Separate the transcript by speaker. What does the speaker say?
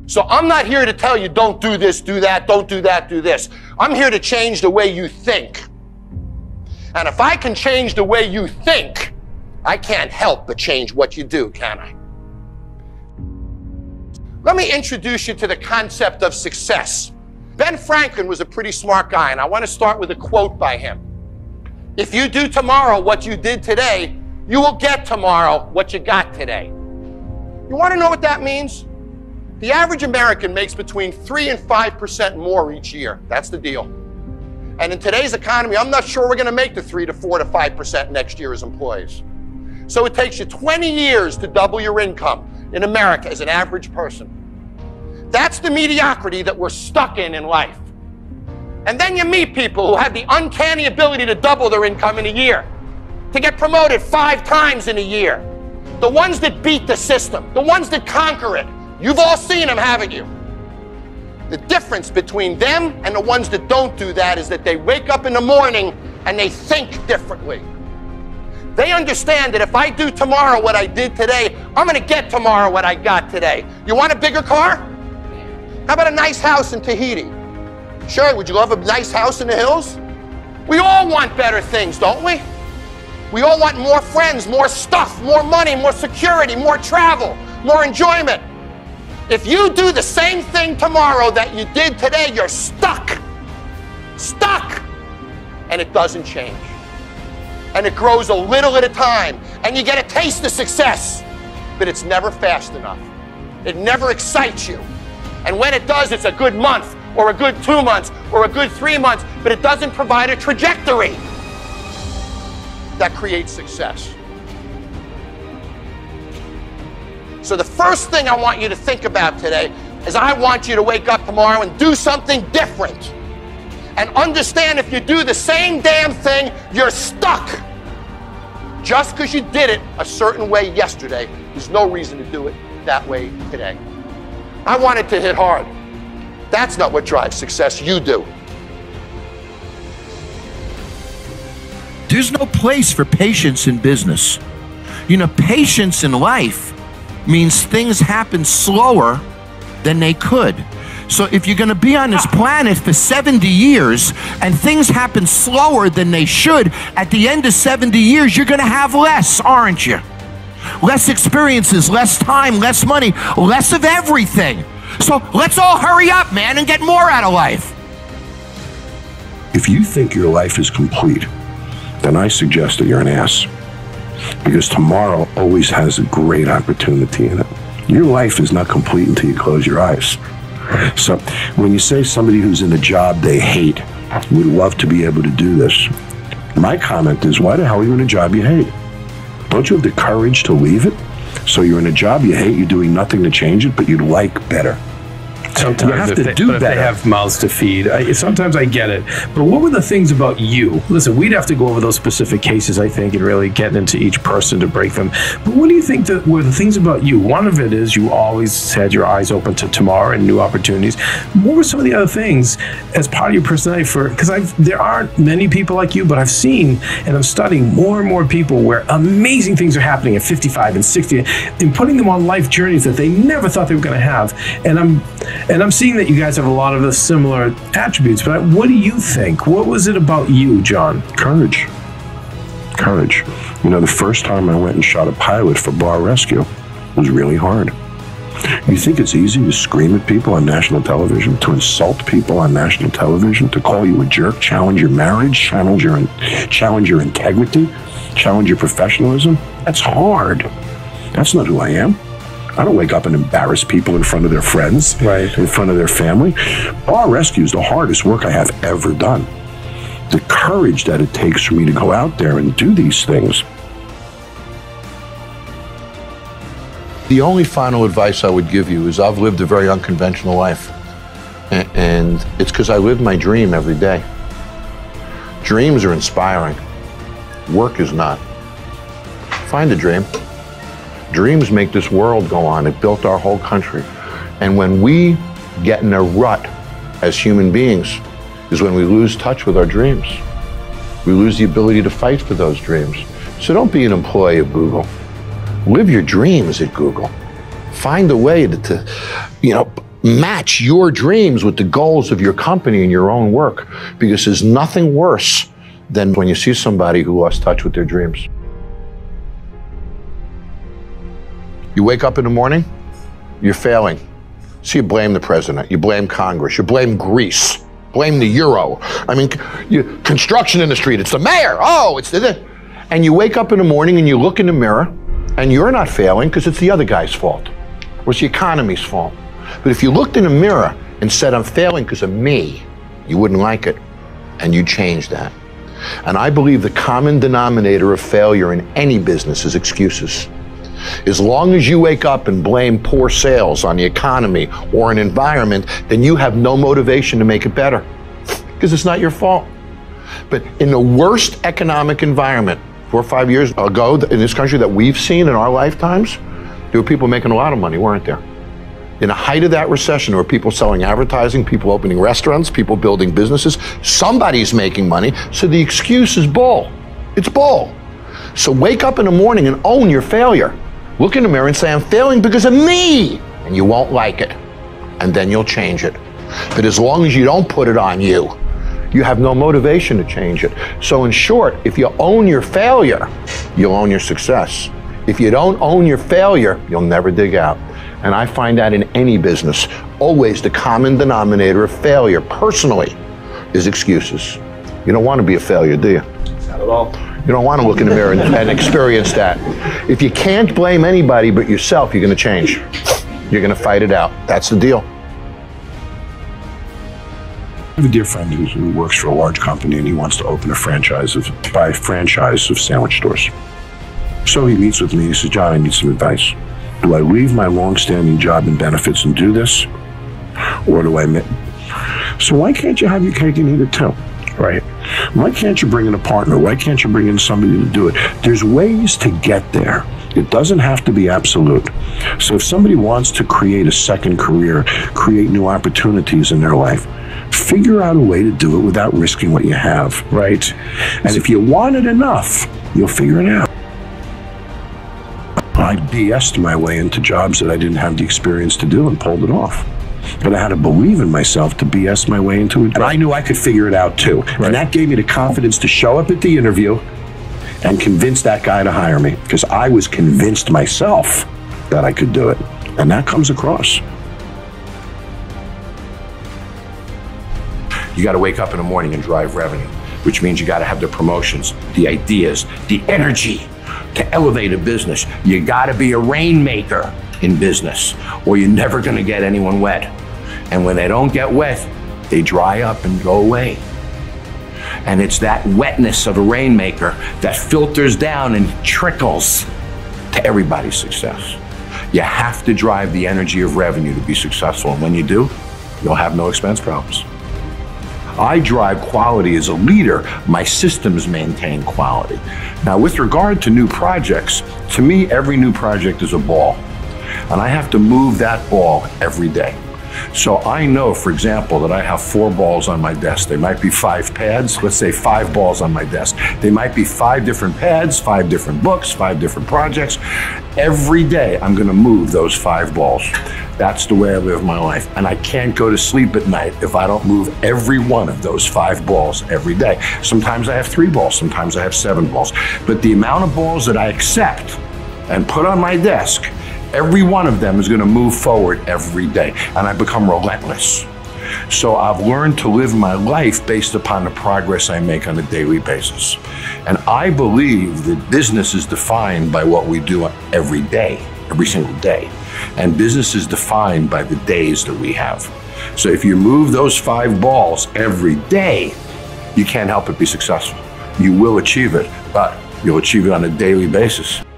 Speaker 1: So I'm not here to tell you, don't do this, do that, don't do that, do this. I'm here to change the way you think. And if I can change the way you think, I can't help but change what you do, can I? Let me introduce you to the concept of success. Ben Franklin was a pretty smart guy, and I want to start with a quote by him. If you do tomorrow what you did today, you will get tomorrow what you got today. You want to know what that means? The average American makes between 3 and 5% more each year. That's the deal. And in today's economy, I'm not sure we're going to make the 3 to 4 to 5% next year as employees. So it takes you 20 years to double your income in America as an average person. That's the mediocrity that we're stuck in life. And then you meet people who have the uncanny ability to double their income in a year, to get promoted 5 times in a year. The ones that beat the system, the ones that conquer it. You've all seen them, haven't you? The difference between them and the ones that don't do that is that they wake up in the morning and they think differently. They understand that if I do tomorrow what I did today, I'm going to get tomorrow what I got today. You want a bigger car? How about a nice house in Tahiti? Sure, would you love a nice house in the hills? We all want better things, don't we? We all want more friends, more stuff, more money, more security, more travel, more enjoyment. If you do the same thing tomorrow that you did today, you're stuck. Stuck. And it doesn't change. And it grows a little at a time. And you get a taste of success. But it's never fast enough. It never excites you. And when it does, it's a good month, or a good 2 months, or a good 3 months. But it doesn't provide a trajectory that creates success. So the first thing I want you to think about today is I want you to wake up tomorrow and do something different. And understand if you do the same damn thing, you're stuck. Just because you did it a certain way yesterday, there's no reason to do it that way today. I want it to hit hard. That's not what drives success, you do.
Speaker 2: There's no place for patience in business. You know, patience in life means things happen slower than they could. So if you're going to be on this planet for 70 years and things happen slower than they should, at the end of 70 years, you're going to have less, aren't you? Less experiences, less time, less money, less of everything. So let's all hurry up, man, and get more out of life.
Speaker 3: If you think your life is complete, then I suggest that you're an ass. Because tomorrow always has a great opportunity in it. Your life is not complete until you close your eyes. So when you say somebody who's in a job they hate would love to be able to do this, my comment is, why the hell are you in a job you hate? Don't you have the courage to leave it? So you're in a job you hate, you're doing nothing to change it, but you'd like better.
Speaker 4: Sometimes
Speaker 3: you have to do better.
Speaker 4: If they have mouths to feed. Sometimes I get it. But what were the things about you? Listen, we'd have to go over those specific cases, I think, and really get into each person to break them. But what do you think that were the things about you? One of it is you always had your eyes open to tomorrow and new opportunities. What were some of the other things as part of your personality? Because there aren't many people like you, but I've seen and I'm studying more and more people where amazing things are happening at 55 and 60 and putting them on life journeys that they never thought they were going to have. And I'm seeing that you guys have a lot of the similar attributes, but what do you think? What was it about you, Jon?
Speaker 3: Courage. Courage. You know, the first time I went and shot a pilot for bar rescue was really hard. You think it's easy to scream at people on national television, to insult people on national television, to call you a jerk, challenge your marriage, challenge your integrity, challenge your professionalism? That's hard. That's not who I am. I don't wake up and embarrass people in front of their friends, right, in front of their family. Bar rescue is the hardest work I have ever done. The courage that it takes for me to go out there and do these things.
Speaker 5: The only final advice I would give you is I've lived a very unconventional life. And it's because I live my dream every day. Dreams are inspiring. Work is not. Find a dream. Dreams make this world go on. It built our whole country. And when we get in a rut as human beings is when we lose touch with our dreams. We lose the ability to fight for those dreams. So don't be an employee of Google. Live your dreams at Google. Find a way to match your dreams with the goals of your company and your own work, because there's nothing worse than when you see somebody who lost touch with their dreams. You wake up in the morning, you're failing. So you blame the president, you blame Congress, you blame Greece, blame the euro. I mean, construction industry, it's the mayor, oh, it's the... And you wake up in the morning and you look in the mirror and you're not failing because it's the other guy's fault, or it's the economy's fault. But if you looked in the mirror and said, I'm failing because of me, you wouldn't like it, and you'd change that. And I believe the common denominator of failure in any business is excuses. As long as you wake up and blame poor sales on the economy or an environment, then you have no motivation to make it better, because it's not your fault. But in the worst economic environment 4 or 5 years ago in this country that we've seen in our lifetimes, there were people making a lot of money, weren't there? In the height of that recession, there were people selling advertising, people opening restaurants, people building businesses. Somebody's making money, so the excuse is bull. It's bull. So wake up in the morning and own your failure. Look in the mirror and say, I'm failing because of me, and you won't like it, and then you'll change it. But as long as you don't put it on you, you have no motivation to change it. So in short, if you own your failure, you'll own your success. If you don't own your failure, you'll never dig out. And I find that in any business, always the common denominator of failure, personally, is excuses. You don't want to be a failure, do you?
Speaker 4: Not at all.
Speaker 5: You don't want to look in the mirror and experience that. If you can't blame anybody but yourself, you're going to change. You're going to fight it out. That's the deal.
Speaker 3: I have a dear friend who works for a large company, and he wants to open a franchise of sandwich stores. So he meets with me. He says, John, I need some advice. Do I leave my long-standing job and benefits and do this? Or do I... So why can't you have your cake and eat it too? Right? Why can't you bring in a partner? Why can't you bring in somebody to do it? There's ways to get there. It doesn't have to be absolute. So if somebody wants to create a second career, create new opportunities in their life, figure out a way to do it without risking what you have, right? And if you want it enough, you'll figure it out. I BS'd my way into jobs that I didn't have the experience to do and pulled it off. But I had to believe in myself to BS my way into it. And I knew I could figure it out too. Right. And that gave me the confidence to show up at the interview and convince that guy to hire me, because I was convinced myself that I could do it. And that comes across.
Speaker 5: You got to wake up in the morning and drive revenue, which means you got to have the promotions, the ideas, the energy to elevate a business. You got to be a rainmaker in business, or you're never going to get anyone wet. And when they don't get wet, they dry up and go away. And it's that wetness of a rainmaker that filters down and trickles to everybody's success. You have to drive the energy of revenue to be successful. And when you do, you'll have no expense problems. I drive quality as a leader. My systems maintain quality. Now, with regard to new projects, to me, every new project is a ball. And I have to move that ball every day. So I know, for example, that I have 4 balls on my desk. They might be 5 pads. Let's say 5 balls on my desk. They might be 5 different pads, 5 different books, 5 different projects. Every day, I'm going to move those 5 balls. That's the way I live my life. And I can't go to sleep at night if I don't move every one of those 5 balls every day. Sometimes I have 3 balls. Sometimes I have 7 balls. But the amount of balls that I accept and put on my desk, every one of them is going to move forward every day, and I become relentless. So I've learned to live my life based upon the progress I make on a daily basis. And I believe that business is defined by what we do every day, every single day. And business is defined by the days that we have. So if you move those 5 balls every day, you can't help but be successful. You will achieve it, but you'll achieve it on a daily basis.